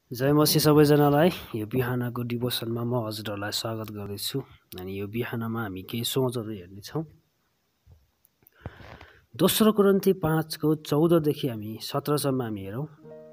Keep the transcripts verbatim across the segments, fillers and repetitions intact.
जय मसी सबैजनालाई यो बिहानको डिभोसनमा म हजुरहरूलाई स्वागत गर्दैछु। अनि यो बिहानमा हामी केही सोचहरू हेर्नेछौँ। दोस्रो कोरिन्थी पाँचको चौधदेखि हामी सत्रसम्म हामी हेरौँ।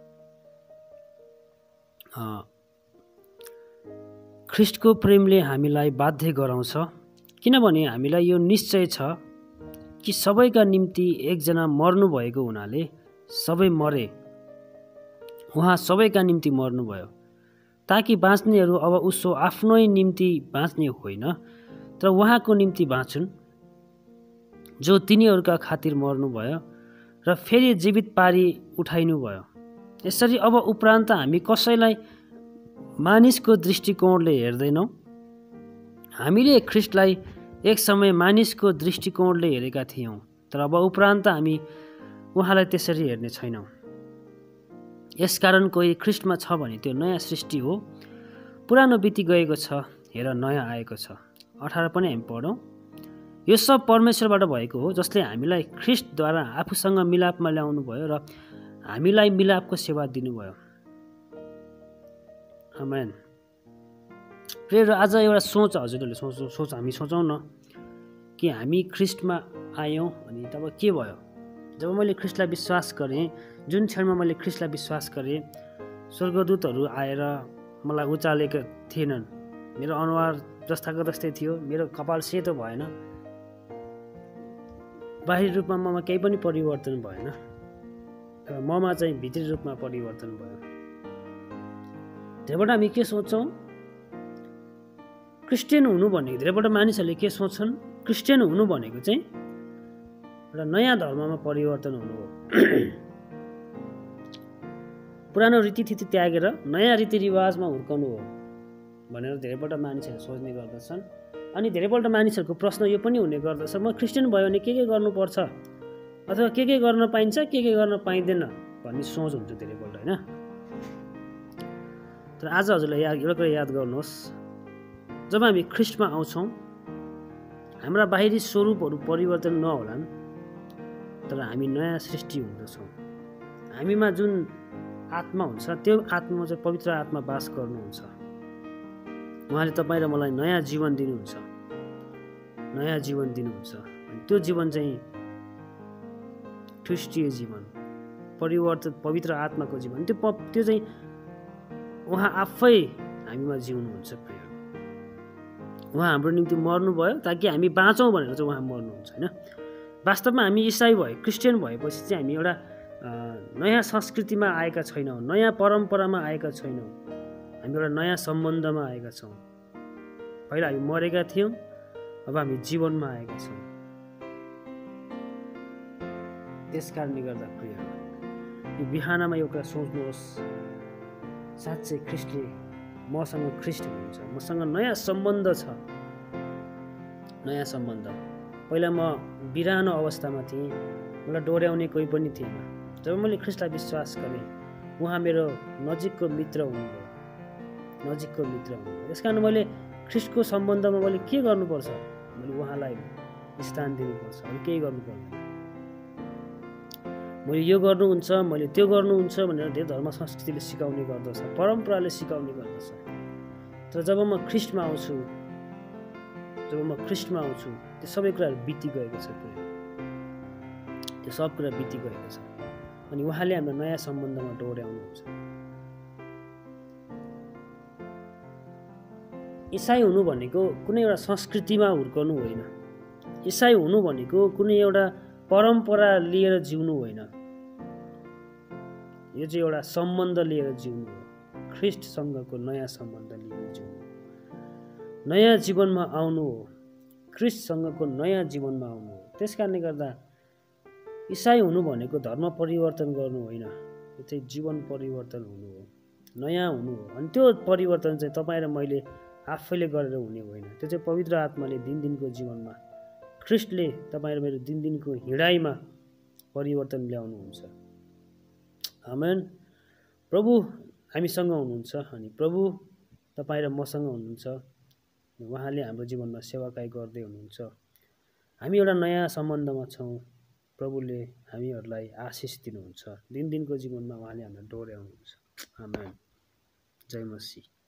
ख्रिस्टको प्रेमले हामीलाई बाध्य गराउँछ, किनभने हामीलाई यो निश्चय छ कि सबैका निम्ति एकजना मर्नुभएको हुनाले सबै मरे। उहाँ सबैका निम्ति मर्नुभयो ताकि बाँच्नेहरू अब उसो आफ्नै निम्ति बाँच्ने होइन, तर उहाँको निम्ति बाँचुन् जो तिनीहरूका खातिर मर्नुभयो र फेरि जीवित पारी उठाइनुभयो। यसरी अब उपरान्त हामी कसैलाई मानिसको दृष्टिकोणले हेर्दैनौँ। हामीले ख्रिस्टलाई एक समय मानिसको दृष्टिकोणले हेरेका थियौँ, तर अब उपरान्त हामी उहाँलाई त्यसरी हेर्ने छैनौँ। यसकारण कोही ख्रिस्टमा छ भने त्यो नयाँ सृष्टि हो, पुरानो बिति गएको छ, हेर नयाँ आएको छ। अठार पनि हामी पढौँ। यो सब परमेश्वरबाट भएको हो, जसले हामीलाई ख्रिस्टद्वारा आफूसँग मिलापमा ल्याउनु भयो र हामीलाई मिलापको सेवा दिनुभयो। आमेन। प्रिय, आज एउटा सोच हजुरहरूले सोच सोच हामी सोचौँ न कि हामी ख्रिस्टमा आयौँ अनि तब के भयो। जब मैले ख्रिस्टलाई विश्वास गरेँ, जुन क्षणमा मैले ख्रिस्टलाई विश्वास गरेँ, स्वर्गदूतहरू आएर मलाई उचालेका थिएनन्। मेरो अनुहार जस्ताको तस्तै थियो, मेरो कपाल सेतो भएन, बाहिरी रूपमा ममा केही पनि परिवर्तन भएन, तर ममा चाहिँ भित्री रूपमा परिवर्तन भयो। धेरैबाट हामी के सोच्छौँ, क्रिस्चियन हुनु भनेको, धेरैबाट मानिसहरूले के सोच्छन्, क्रिस्चियन हुनु भनेको चाहिँ एउटा नयाँ धर्ममा परिवर्तन हुनु हो। पुरानो रीतिथिति त्यागेर नयाँ रीतिरिवाजमा हुर्काउनु हो भनेर धेरैपल्ट मानिसहरू सोच्ने गर्दछन्। अनि धेरैपल्ट मानिसहरूको प्रश्न यो पनि हुने गर्दछ, म क्रिस्चियन भयो भने के के गर्नुपर्छ, अथवा के के गर्न पाइन्छ, के के गर्न पाइँदैन भन्ने सोच हुन्छ धेरैपल्ट, होइन। तर आज हजुरलाई याद एउटा कुरा याद गर्नुहोस्, जब हामी ख्रिस्टमा आउँछौँ, हाम्रा बाहिरी स्वरूपहरू परिवर्तन नहोलान्, तर हामी नयाँ सृष्टि हुँदछौँ। हामीमा जुन आत्मा हुन्छ, त्यो आत्मामा चाहिँ पवित्र आत्मा बास गर्नुहुन्छ। उहाँले तपाईँ र मलाई नयाँ जीवन दिनुहुन्छ, नयाँ जीवन दिनुहुन्छ। अनि त्यो जीवन चाहिँ ख्रिस्टीय जीवन, परिवर्तित पवित्र आत्माको जीवन, त्यो त्यो चाहिँ उहाँ आफै हामीमा जिउनुहुन्छ। प्रिय, उहाँ हाम्रो निम्ति मर्नुभयो ताकि हामी बाँचौँ भनेर चाहिँ उहाँ मर्नुहुन्छ, होइन। वास्तवमा हामी इसाई भए, क्रिस्चियन भएपछि चाहिँ हामी एउटा नयाँ संस्कृतिमा आएका छैनौँ, नयाँ परम्परामा आएका छैनौँ, हामी एउटा नयाँ सम्बन्धमा आएका छौँ। पहिला हामी मरेका थियौँ, अब हामी जीवनमा आएका छौँ। त्यस कारणले गर्दा प्रिय, यो बिहानमा यो कुरा सोच्नुहोस्, साँच्चै ख्रिस्टले मसँग ख्रिस्ट हुनुहुन्छ, मसँग नयाँ सम्बन्ध छ, नयाँ सम्बन्ध। पहिला म बिरानो अवस्थामा थिएँ, मलाई डोर्याउने कोही पनि थिएन। जब मैले ख्रिस्टलाई विश्वास गरेँ, उहाँ मेरो नजिकको मित्र हुनुभयो, नजिकको मित्र हुनुभयो। त्यस कारण मैले ख्रिस्टको सम्बन्धमा मैले के गर्नुपर्छ, मैले उहाँलाई स्थान दिनुपर्छ, अरू केही गर्नु पर्दैन। मैले यो गर्नुहुन्छ, मैले त्यो गर्नुहुन्छ भनेर धेरै धर्म संस्कृतिले सिकाउने गर्दछ, परम्पराले सिकाउने गर्दछ। तर जब म ख्रिस्टमा आउँछु, जब म ख्रिस्टमा आउँछु, त्यो सबै कुराहरू बिति गएको छ, त्यो सब कुरा बिति गएको छ। अनि उहाँले हाम्रो नयाँ सम्बन्धमा डोर्याउनुहुन्छ। इसाई हुनु भनेको कुनै एउटा संस्कृतिमा हुर्कनु होइन, इसाई हुनु भनेको कुनै एउटा परम्परा लिएर जिउनु होइन, यो चाहिँ एउटा सम्बन्ध लिएर जिउनु हो, ख्रिस्टसँगको नयाँ सम्बन्ध लिएर जिउनु, नयाँ जीवनमा आउनु हो, ख्रिस्टसँगको नयाँ जीवनमा आउनु हो। त्यस कारणले गर्दा इसाई हुनु भनेको धर्म परिवर्तन गर्नु होइन, यो चाहिँ जीवन परिवर्तन हुनु हो, नयाँ हुनु हो। अनि त्यो परिवर्तन चाहिँ तपाईँ र मैले आफैले गरेर हुने होइन, त्यो चाहिँ पवित्र आत्माले दिनदिनको जीवनमा, ख्रिस्टले तपाईँ र मेरो दिनदिनको हिँडाइमा परिवर्तन ल्याउनुहुन्छ। आमेन। प्रभु हामीसँग हुनुहुन्छ, अनि प्रभु तपाईँ र मसँग हुनुहुन्छ, उहाँले हाम्रो जीवनमा सेवाकाई गर्दै हुनुहुन्छ। हामी एउटा नयाँ सम्बन्धमा छौँ, प्रभुले हामीहरूलाई आशिष दिनुहुन्छ, दिनदिनको जीवनमा उहाँले हामीलाई डोर्याउनुहुन्छ। आमेन। जय मसी।